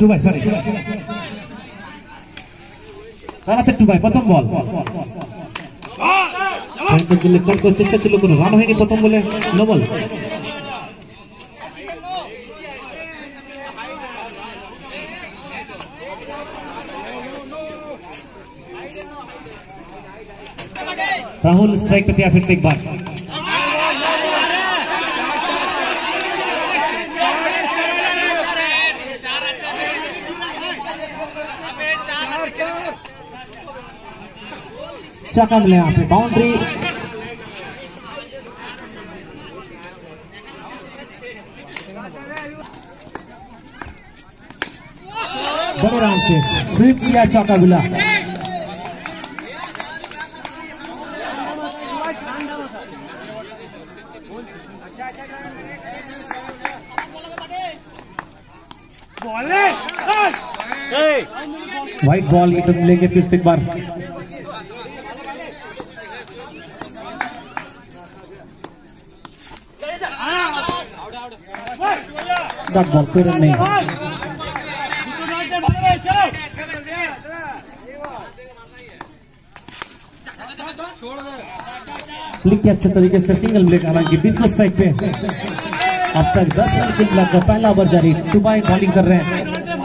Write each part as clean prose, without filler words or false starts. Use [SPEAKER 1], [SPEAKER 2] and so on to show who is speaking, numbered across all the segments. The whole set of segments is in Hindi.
[SPEAKER 1] টুবাই সরি রানাতে টুবাই প্রথম বল চেষ্টা ছিল কোনো রান হয়নি প্রথম বলে নো বল राहुल स्ट्राइक पे दिया फिर से एक बार चाका मिले यहाँ पे बाउंड्री बड़े राउंड से स्वीप किया चौका मिला व्हाइट बॉल ये तो मिलेंगे फिर से एक बार डॉट बॉल कोई रन नहीं फ्लिक अच्छे तरीके से सिंगल मिलेगा हालांकि 20 स्ट्राइक पे अब तक 10 रन के मिलाकर पहला ओवर जारी टुबाई बॉलिंग कर रहे हैं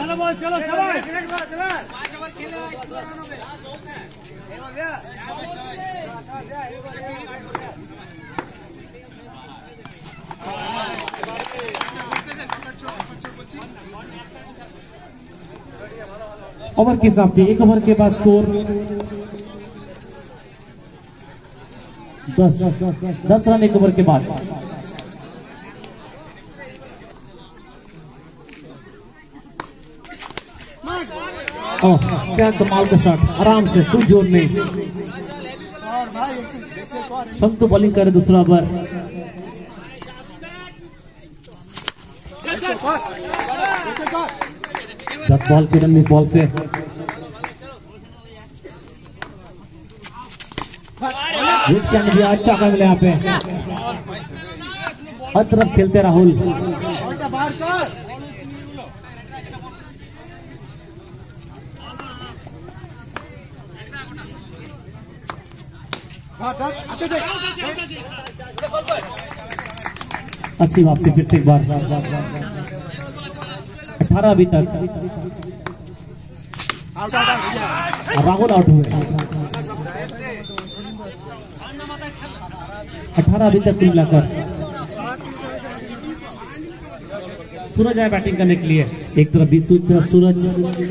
[SPEAKER 1] ओवर के हिसाब से एक ओवर के बाद स्कोर 10 रन एक ओवर के बाद ओह क्या कमाल का शॉट आराम से कोई जोर नहीं संतु बॉलिंग करे दूसरा ओवर डॉट बॉल की रन बॉल से अच्छा काम मिला यहाँ पे हर तरफ खेलते राहुल अच्छी वापसी फिर से एक बार 18 अभी तक राहुल आउट हुए 18 अभी तक कुल मिलाकर सूरज आए बैटिंग करने के लिए एक तरफ बीसू एक तरफ सूरज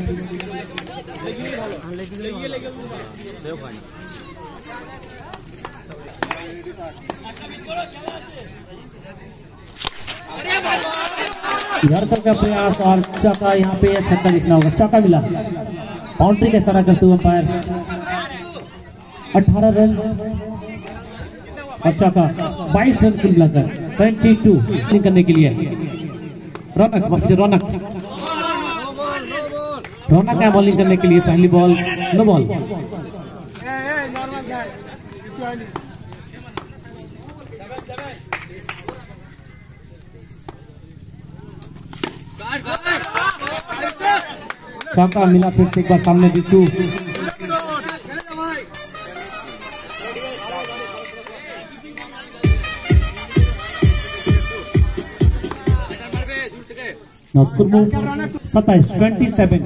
[SPEAKER 1] यारकर का प्रयास और चौका यहाँ पे छक्का जितना होगा चौका मिला बाउंड्री का इशारा करते हुए अंपायर 18 रन और चौका 22 रन कुल मिलाकर 22 करने के लिए रौनक है बॉलिंग करने के लिए पहली बॉल नो बॉल चौका मिला फिर से एक बार सामने जीतू स्कोर 27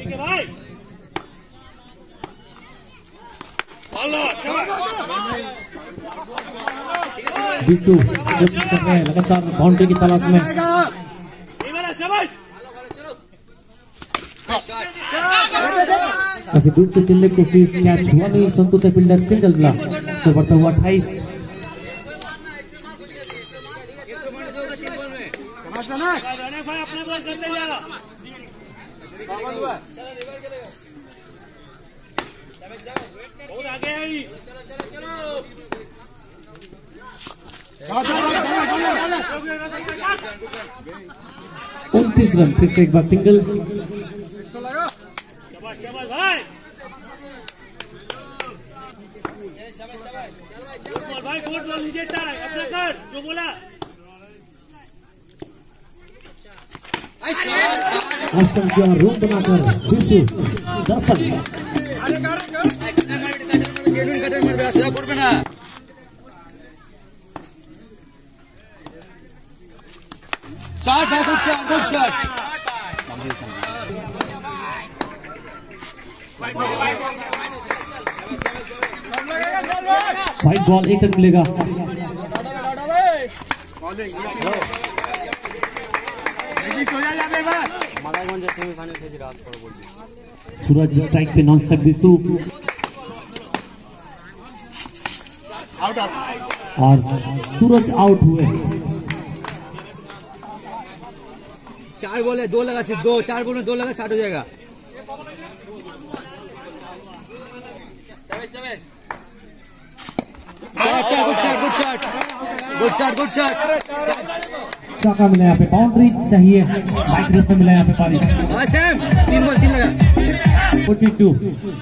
[SPEAKER 1] बिसू कोशिश कर रहे हैं लगातार बाउंड्री की तलाश में काफी दूर से खेलने की कोशिश कैच हुआ नहीं संतु के फील्डर सिंगल मिला तो बढ़ता हुआ 28 29 रन फिर से एक बार सिंगल भाई बोल लीजिए अपना कर जो बोला ऑस्टन की ओर रूम बनाकर विशु दर्शन व्हाइट बॉल 1 रन मिलेगा। सूरज स्ट्राइक पे नॉन स्ट्राइक विशु और सूरज आउट हुए।
[SPEAKER 2] 4 बॉल है 2 लगा, सिर्फ 2, 4 बॉल में 2 लगा 60 हो जाएगा। Good shot.
[SPEAKER 1] चौका मिला यहाँ पे, बाउंड्री चाहिए, बाइक रेस में मिला यहाँ पे पारी।
[SPEAKER 2] 3 बॉल 3 लगा
[SPEAKER 1] 42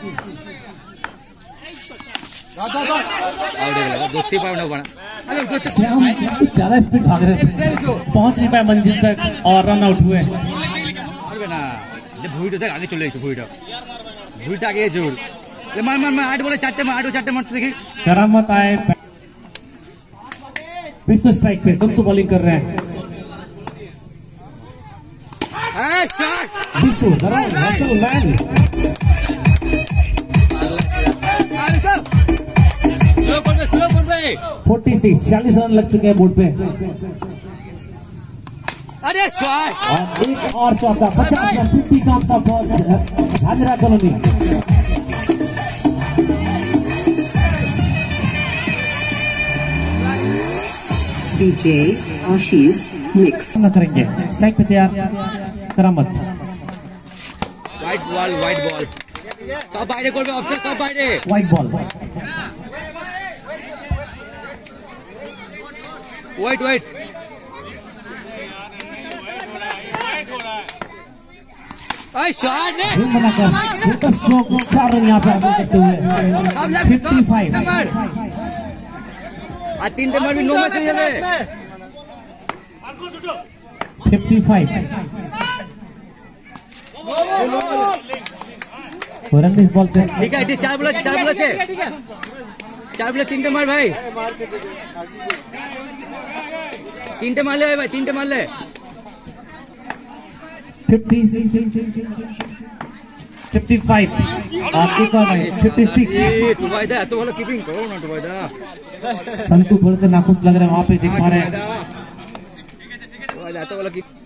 [SPEAKER 1] हम ज्यादा स्पीड भाग रहे थे, पहुंच नहीं पाए मंजिल तक और रन आउट हुए।
[SPEAKER 2] भूटा तक आगे चले भूटा आगे जोर मार 8 बोले 4 मारते देखिए।
[SPEAKER 1] करामत आए विश्व स्ट्राइक पे, संतु बॉलिंग कर रहे हैं। विश्व 46 40 रन लग चुके हैं बोर्ड पे।
[SPEAKER 2] अरे शॉट
[SPEAKER 1] और एक और चौका 50 रन 50 का आपका ball Jhanjhra colony.
[SPEAKER 3] DJ Ashish mix
[SPEAKER 1] न करेंगे। स्ट्राइक पे तैयार करामत।
[SPEAKER 2] वाइट बॉल सब বাইরে করবে, অফস্টার सब বাইরে।
[SPEAKER 1] व्हाइट बॉल
[SPEAKER 2] वाइट शॉट ने
[SPEAKER 1] रूम बनाकर सुपर स्ट्रोक 4 रन यहाँ पे हासिल करते हुए 55।
[SPEAKER 2] আর 3টে মারবি 9 ম্যাচ হয়ে যাবে।
[SPEAKER 1] 55 रन इस बॉल से।
[SPEAKER 2] ठीक है 4 बॉल আছে 4 बॉल 3টে मार भाई, 3টে मार ले भाई 3টে मार ले।
[SPEAKER 1] 55 आपके कौन है 56।
[SPEAKER 2] टुबाइदा तो वाला कीपिंग करो ना टुबाइदा।
[SPEAKER 1] संतु थोड़े से नाखुश लग रहे हैं, वहाँ पे देख पा रहे हैं।
[SPEAKER 2] टुबाइदा तो वाला कीपिंग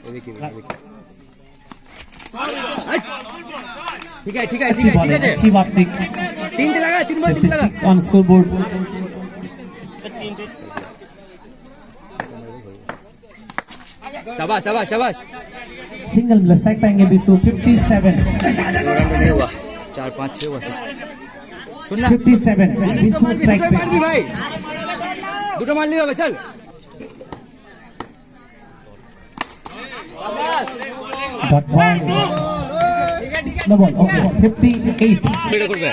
[SPEAKER 2] ठीक है
[SPEAKER 1] अच्छी बॉल है, अच्छी वापसी।
[SPEAKER 2] 3 लगा 3 बॉल 3 लगा
[SPEAKER 1] ऑन स्कोर बोर्ड।
[SPEAKER 2] शाबाश
[SPEAKER 1] सिंगल मिला, स्ट्राइक पाएंगे विशु 57।
[SPEAKER 2] नहीं हुआ 4 5 6 हुआ सुनना
[SPEAKER 1] 57 विशु स्ट्राइक पे।
[SPEAKER 2] मार भी भाई 2 मार लिया चल।
[SPEAKER 1] Dot ball no ball. Okay 58
[SPEAKER 2] करबे।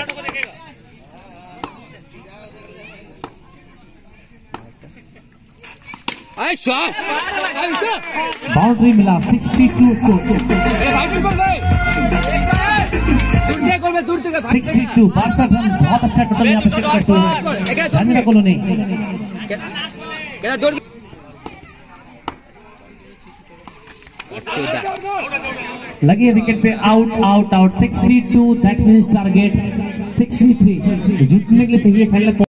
[SPEAKER 2] आई शॉट
[SPEAKER 1] बाउंड्री मिला 62 स्कोर। 62 62 रन, बहुत अच्छा टोटल यहाँ पे सेट करते हुए झांझरा कॉलोनी। लगी है विकेट पे, आउट 62 दैट मीन्स टारगेट 63। जीतने के लिए चाहिए पहले